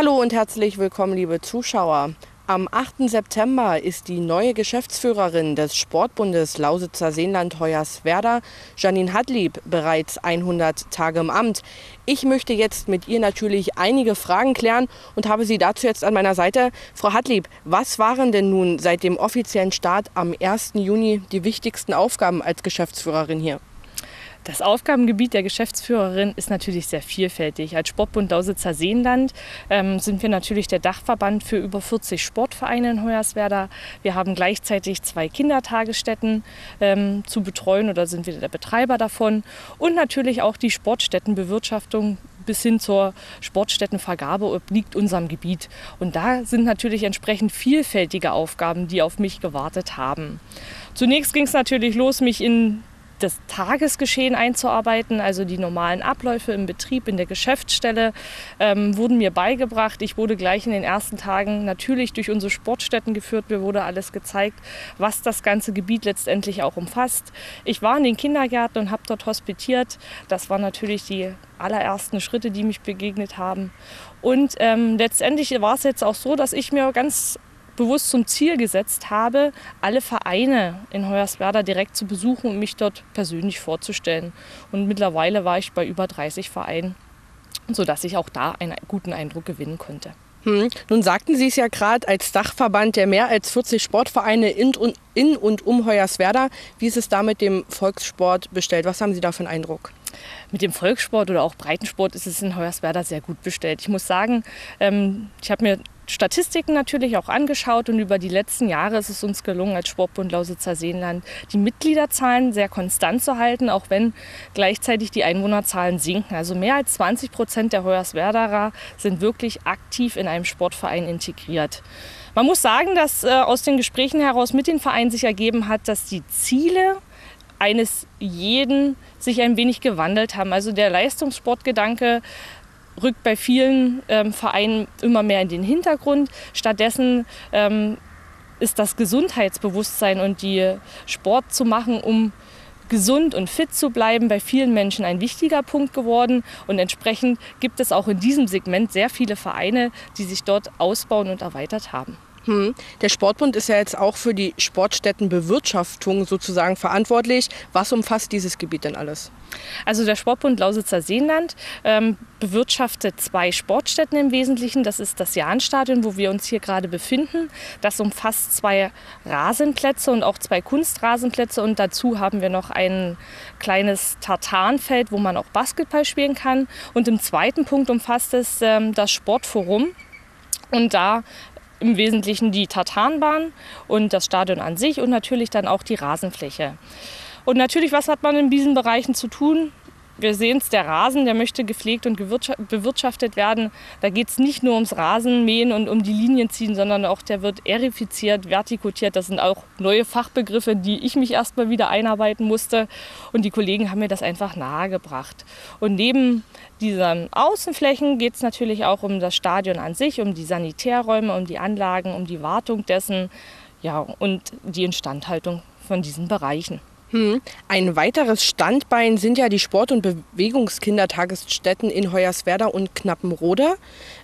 Hallo und herzlich willkommen, liebe Zuschauer. Am 8. September ist die neue Geschäftsführerin des Sportbundes Lausitzer Seenland-Hoyerswerda, Janine Hadlieb, bereits 100 Tage im Amt. Ich möchte jetzt mit ihr natürlich einige Fragen klären und habe sie dazu jetzt an meiner Seite. Frau Hadlieb, was waren denn nun seit dem offiziellen Start am 1. Juni die wichtigsten Aufgaben als Geschäftsführerin hier? Das Aufgabengebiet der Geschäftsführerin ist natürlich sehr vielfältig. Als Sportbund Lausitzer Seenland sind wir natürlich der Dachverband für über 40 Sportvereine in Hoyerswerda. Wir haben gleichzeitig 2 Kindertagesstätten zu betreuen oder sind wir der Betreiber davon. Und natürlich auch die Sportstättenbewirtschaftung bis hin zur Sportstättenvergabe obliegt unserem Gebiet. Und da sind natürlich entsprechend vielfältige Aufgaben, die auf mich gewartet haben. Zunächst ging es natürlich los, mich in das Tagesgeschehen einzuarbeiten, also die normalen Abläufe im Betrieb, in der Geschäftsstelle, wurden mir beigebracht. Ich wurde gleich in den ersten Tagen natürlich durch unsere Sportstätten geführt. Mir wurde alles gezeigt, was das ganze Gebiet letztendlich auch umfasst. Ich war in den Kindergärten und habe dort hospitiert. Das waren natürlich die allerersten Schritte, die mich begegnet haben. Und letztendlich war es jetzt auch so, dass ich mir ganz bewusst zum Ziel gesetzt habe, alle Vereine in Hoyerswerda direkt zu besuchen und mich dort persönlich vorzustellen. Und mittlerweile war ich bei über 30 Vereinen, sodass ich auch da einen guten Eindruck gewinnen konnte. Nun sagten Sie es ja gerade, als Dachverband der mehr als 40 Sportvereine in und um Hoyerswerda. Wie ist es da mit dem Volkssport bestellt? Was haben Sie da für einen Eindruck? Mit dem Volkssport oder auch Breitensport ist es in Hoyerswerda sehr gut bestellt. Ich muss sagen, ich habe mir Statistiken natürlich auch angeschaut und über die letzten Jahre ist es uns gelungen, als Sportbund Lausitzer Seenland die Mitgliederzahlen sehr konstant zu halten, auch wenn gleichzeitig die Einwohnerzahlen sinken. Also mehr als 20% der Hoyerswerdaer sind wirklich aktiv in einem Sportverein integriert. Man muss sagen, dass aus den Gesprächen heraus mit den Vereinen sich ergeben hat, dass die Ziele eines jeden sich ein wenig gewandelt haben. Also der Leistungssportgedanke rückt bei vielen Vereinen immer mehr in den Hintergrund. Stattdessen ist das Gesundheitsbewusstsein und die Sport zu machen, um gesund und fit zu bleiben, bei vielen Menschen ein wichtiger Punkt geworden. Und entsprechend gibt es auch in diesem Segment sehr viele Vereine, die sich dort ausbauen und erweitert haben. Der Sportbund ist ja jetzt auch für die Sportstättenbewirtschaftung sozusagen verantwortlich. Was umfasst dieses Gebiet denn alles? Also der Sportbund Lausitzer Seenland bewirtschaftet 2 Sportstätten im Wesentlichen. Das ist das Jahnstadion, wo wir uns hier gerade befinden. Das umfasst 2 Rasenplätze und auch 2 Kunstrasenplätze. Und dazu haben wir noch ein kleines Tartanfeld, wo man auch Basketball spielen kann. Und im zweiten Punkt umfasst es das Sportforum. Und da im Wesentlichen die Tartanbahn und das Stadion an sich und natürlich dann auch die Rasenfläche. Und natürlich, was hat man in diesen Bereichen zu tun? Wir sehen es, der Rasen, der möchte gepflegt und bewirtschaftet werden. Da geht es nicht nur ums Rasenmähen und um die Linien ziehen, sondern auch der wird erifiziert, vertikutiert. Das sind auch neue Fachbegriffe, die ich mich erst mal wieder einarbeiten musste. Und die Kollegen haben mir das einfach nahegebracht. Und neben diesen Außenflächen geht es natürlich auch um das Stadion an sich, um die Sanitärräume, um die Anlagen, um die Wartung dessen, ja, und die Instandhaltung von diesen Bereichen. Ein weiteres Standbein sind ja die Sport- und Bewegungskindertagesstätten in Hoyerswerda und Knappenrode.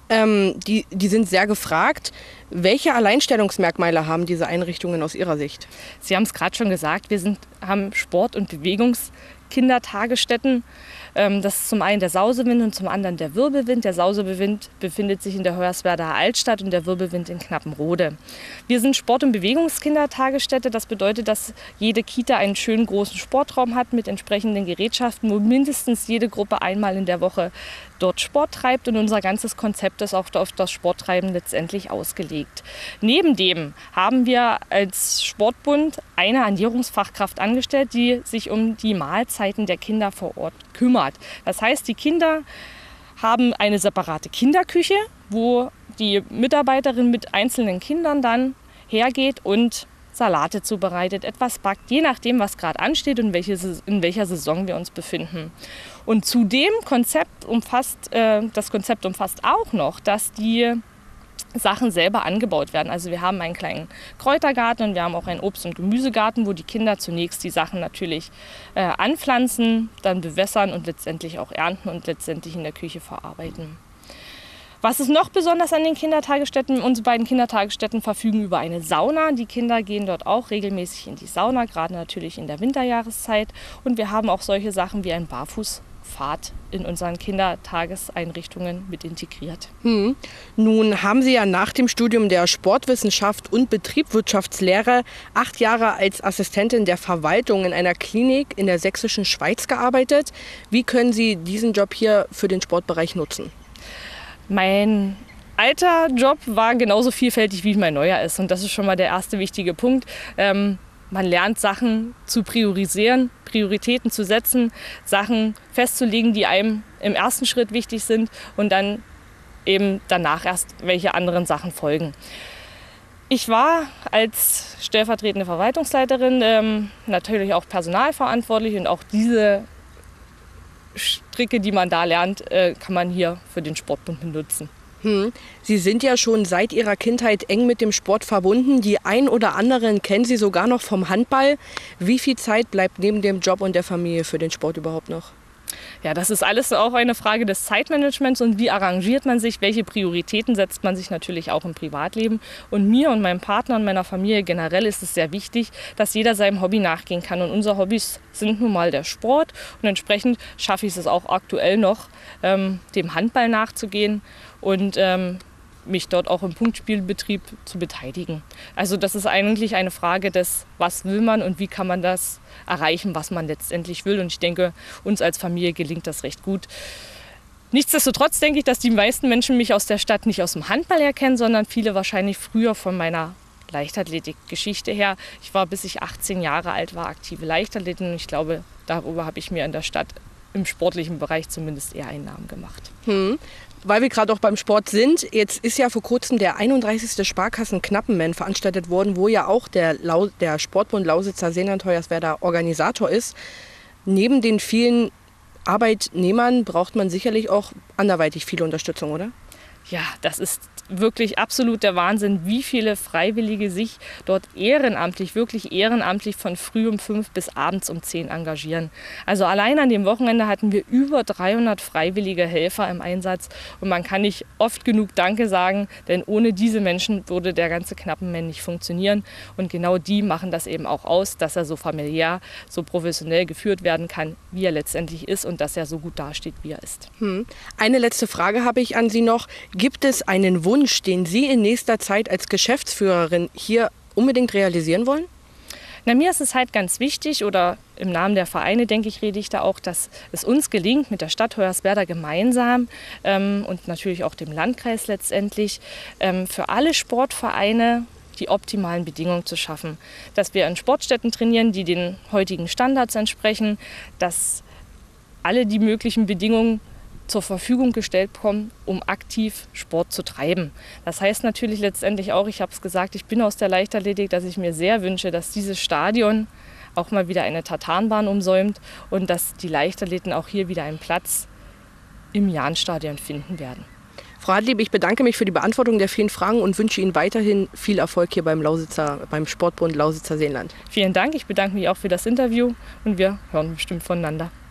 Die sind sehr gefragt. Welche Alleinstellungsmerkmale haben diese Einrichtungen aus Ihrer Sicht? Sie haben es gerade schon gesagt, wir haben Sport- und Bewegungskindertagesstätten. Das ist zum einen der Sausewind und zum anderen der Wirbelwind. Der Sausewind befindet sich in der Hoyerswerdaer Altstadt und der Wirbelwind in Knappenrode. Wir sind Sport- und Bewegungskindertagesstätte. Das bedeutet, dass jede Kita einen schönen großen Sportraum hat mit entsprechenden Gerätschaften, wo mindestens jede Gruppe einmal in der Woche dort Sport treibt. Und unser ganzes Konzept ist auch auf das Sporttreiben letztendlich ausgelegt. Neben dem haben wir als Sportbund eine Ernährungsfachkraft angestellt, die sich um die Mahlzeiten der Kinder vor Ort kümmert. Das heißt, die Kinder haben eine separate Kinderküche, wo die Mitarbeiterin mit einzelnen Kindern dann hergeht und Salate zubereitet, etwas backt, je nachdem, was gerade ansteht und in welcher Saison wir uns befinden. Und zu dem Konzept umfasst auch noch, dass die Sachen selber angebaut werden. Also wir haben einen kleinen Kräutergarten und wir haben auch einen Obst- und Gemüsegarten, wo die Kinder zunächst die Sachen natürlich anpflanzen, dann bewässern und letztendlich auch ernten und letztendlich in der Küche verarbeiten. Was ist noch besonders an den Kindertagesstätten? Unsere beiden Kindertagesstätten verfügen über eine Sauna. Die Kinder gehen dort auch regelmäßig in die Sauna, gerade natürlich in der Winterjahreszeit. Und wir haben auch solche Sachen wie ein Barfußpfad in unseren Kindertageseinrichtungen mit integriert. Nun haben Sie ja nach dem Studium der Sportwissenschaft und Betriebswirtschaftslehre 8 Jahre als Assistentin der Verwaltung in einer Klinik in der sächsischen Schweiz gearbeitet. Wie können Sie diesen Job hier für den Sportbereich nutzen? Mein alter Job war genauso vielfältig, wie mein neuer ist. Und das ist schon mal der erste wichtige Punkt. Man lernt Sachen zu priorisieren, Prioritäten zu setzen, Sachen festzulegen, die einem im ersten Schritt wichtig sind und dann eben danach erst welche anderen Sachen folgen. Ich war als stellvertretende Verwaltungsleiterin natürlich auch personalverantwortlich und auch diese Stricke, die man da lernt, kann man hier für den Sportbund benutzen. Sie sind ja schon seit Ihrer Kindheit eng mit dem Sport verbunden. Die ein oder anderen kennen Sie sogar noch vom Handball. Wie viel Zeit bleibt neben dem Job und der Familie für den Sport überhaupt noch? Ja, das ist alles auch eine Frage des Zeitmanagements und wie arrangiert man sich, welche Prioritäten setzt man sich natürlich auch im Privatleben. Und mir und meinem Partner und meiner Familie generell ist es sehr wichtig, dass jeder seinem Hobby nachgehen kann. Und unsere Hobbys sind nun mal der Sport und entsprechend schaffe ich es auch aktuell noch, dem Handball nachzugehen und mich dort auch im Punktspielbetrieb zu beteiligen. Also das ist eigentlich eine Frage des, was will man und wie kann man das erreichen, was man letztendlich will. Und ich denke, uns als Familie gelingt das recht gut. Nichtsdestotrotz denke ich, dass die meisten Menschen mich aus der Stadt nicht aus dem Handball erkennen, sondern viele wahrscheinlich früher von meiner Leichtathletik-Geschichte her. Ich war, bis ich 18 Jahre alt war, aktive Leichtathletin und ich glaube, darüber habe ich mir in der Stadt im sportlichen Bereich zumindest eher einen Namen gemacht. Weil wir gerade auch beim Sport sind, jetzt ist ja vor kurzem der 31. Sparkassen-Knappenmann veranstaltet worden, wo ja auch der Sportbund Lausitzer Seenland-Hoyerswerda Organisator ist. Neben den vielen Arbeitnehmern braucht man sicherlich auch anderweitig viele Unterstützung, oder? Ja, das ist wirklich absolut der Wahnsinn, wie viele Freiwillige sich dort ehrenamtlich, wirklich ehrenamtlich von früh um 5 bis abends um 10 engagieren. Also allein an dem Wochenende hatten wir über 300 freiwillige Helfer im Einsatz und man kann nicht oft genug Danke sagen, denn ohne diese Menschen würde der ganze Knappenmann nicht funktionieren und genau die machen das eben auch aus, dass er so familiär, so professionell geführt werden kann, wie er letztendlich ist und dass er so gut dasteht, wie er ist. Eine letzte Frage habe ich an Sie noch. Gibt es einen Wunsch, den Sie in nächster Zeit als Geschäftsführerin hier unbedingt realisieren wollen? Na, mir ist es halt ganz wichtig, oder im Namen der Vereine, denke ich, rede ich da auch, dass es uns gelingt, mit der Stadt Hoyerswerda gemeinsam und natürlich auch dem Landkreis letztendlich für alle Sportvereine die optimalen Bedingungen zu schaffen. Dass wir in Sportstätten trainieren, die den heutigen Standards entsprechen, dass alle die möglichen Bedingungen zur Verfügung gestellt bekommen, um aktiv Sport zu treiben. Das heißt natürlich letztendlich auch, ich habe es gesagt, ich bin aus der Leichtathletik, dass ich mir sehr wünsche, dass dieses Stadion auch mal wieder eine Tartanbahn umsäumt und dass die Leichtathleten auch hier wieder einen Platz im Jahnstadion finden werden. Frau Hadlieb, ich bedanke mich für die Beantwortung der vielen Fragen und wünsche Ihnen weiterhin viel Erfolg hier beim Sportbund Lausitzer Seenland. Vielen Dank, ich bedanke mich auch für das Interview und wir hören bestimmt voneinander.